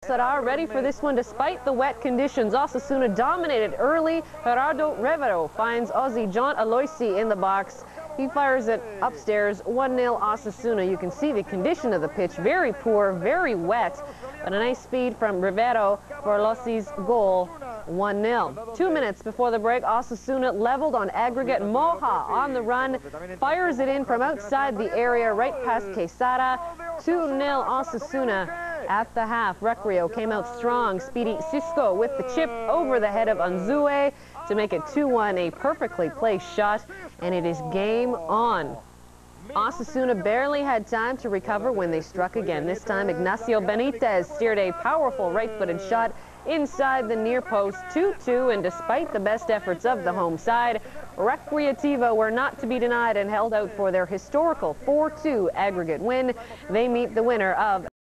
Sara ready for this one despite the wet conditions. Osasuna dominated early. Gerardo Rivero finds Aussie John Aloisi in the box. He fires it upstairs, 1-0 Osasuna. You can see the condition of the pitch, very poor, very wet, but a nice speed from Rivero for Aloisi's goal, 1-0. 2 minutes before the break, Osasuna leveled on aggregate. Moja on the run, fires it in from outside the area, right past Quesada. 2-0 Osasuna at the half. Recreo came out strong. Speedy Cisco with the chip over the head of Anzue to make it 2-1, a perfectly placed shot, and it is game on. Osasuna barely had time to recover when they struck again. This time, Ignacio Benitez steered a powerful right-footed shot inside the near post, 2-2, and despite the best efforts of the home side, Recreativo were not to be denied and held out for their historical 4-2 aggregate win. They meet the winner of